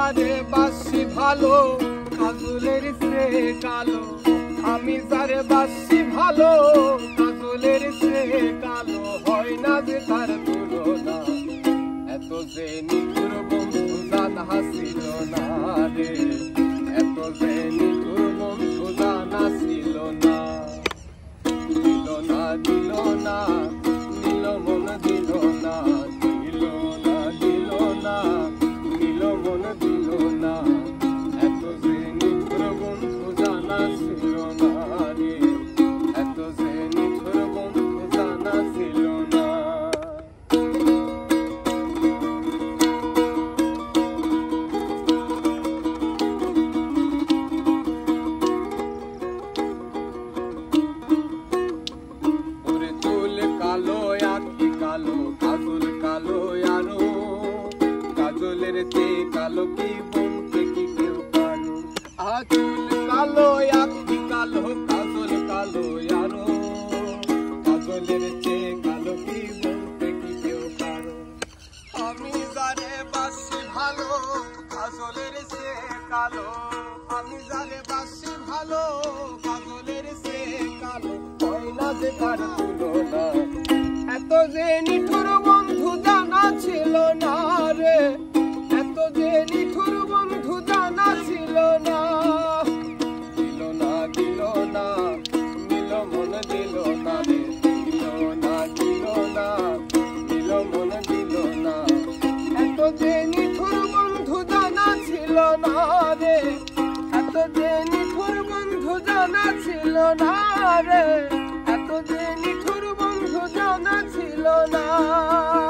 যারে বাসি ভালো কাজলের সে কালো, আমি যারে বাসি ভালো কাজলের সে কালো, হয় না যে তার তুলনা। এত যে নিঠুর বন্ধু জানা ছিল না রে, এত যে নিঠুর বন্ধু জানা ছিল না। দিল না দিল না দিল মন দিল না, দিল না দিল না দিল মন দিল না। এত যে নিঠুর বন্ধু জানা ছিল না রে, এত যে নিঠুর বন্ধু জানা ছিল না। কাজলের তে কালো কি বলতে কি কেউ পারো, চুল কালো আখি কালো কাজল কালো আরো, কাজলের তে কালো কি বলতে কি কেউ পারো। আমি যারে বাসি ভালো কাজলের সে কালো, আমি যারে বাসি ভালো কাজলের সে কালো, হয় না যে তার তুলনা। এত যে নিঠুর বন্ধু জানা ছিল না রে, এত যে নিঠুর বন্ধু জানা ছিল না। দিল না দিল না দিল মন দিল না রে, দিল না দিল না দিল মন দিল না। এত যে নিঠুর বন্ধু জানা ছিল না রে, এত যে নিঠুর বন্ধু জানা ছিল না রে, এত যে নিঠুর বন্ধু জানা ছিল না।